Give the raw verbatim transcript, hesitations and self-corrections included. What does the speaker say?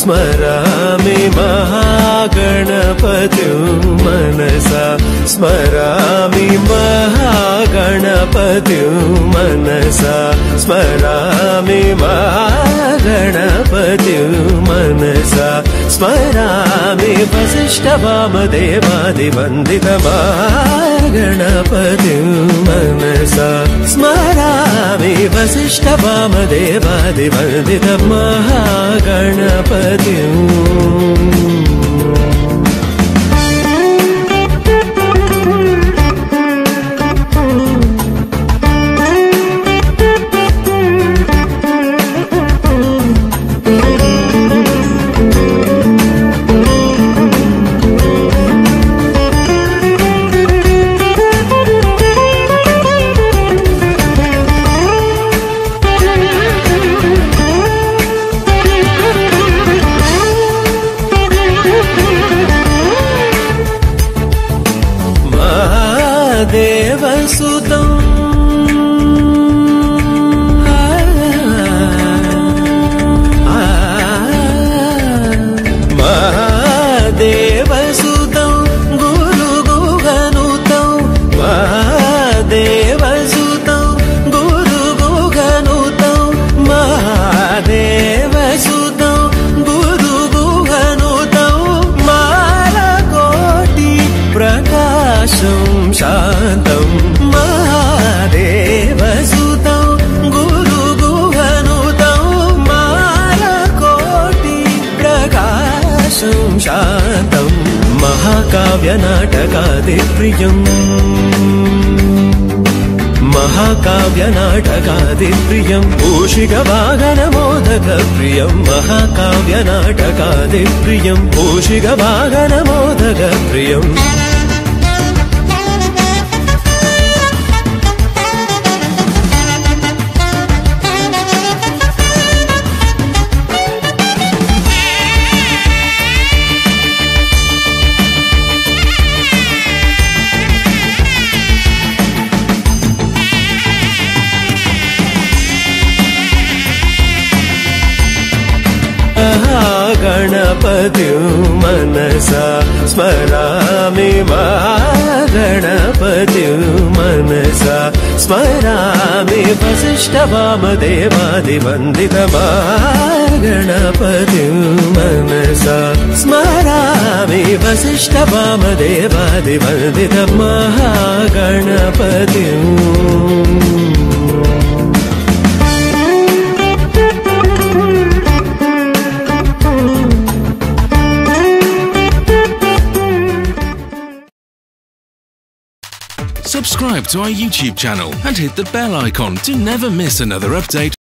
स्मरामि Maha Ganapatim मनसा स्मरामि Maha Ganapatim मनसा स्मरामि Maha Ganapatim मनसा स्मरामि वसिष्ठवामदेवादिवन्दित Maha Ganapatim मनसा स्मरामि वसिष्ठवामदेवादिवन्दित Maha Ganapatim देवसुतं महादेवसुतं गुरुगुहनुतं महादेवसुतं गुरुगुहनुतं महादेवसुतं गुरुगुहनुतं मालकोटि प्रकाशं शान्तं महादेवसुतं गुरुगुहनुतं मालकोटि प्रकाशं शान्तं महाकाव्यनाटकादिप्रियम् महाकाव्यनाटकादिप्रियं पूषिकवाहनमोदकप्रियं महाकाव्यनाटकादिप्रियं पूषिकवाहनमोदकप्रियम् गणपतिं मनसा स्मरामि Maha Ganapatim मनसा स्मरामि वसिष्ठवामदेवादिवन्दित Maha Ganapatim मनसा स्मरामि वसिष्ठवामदेवादिवन्दित Maha Ganapatim Subscribe to our YouTube channel and hit the bell icon to never miss another update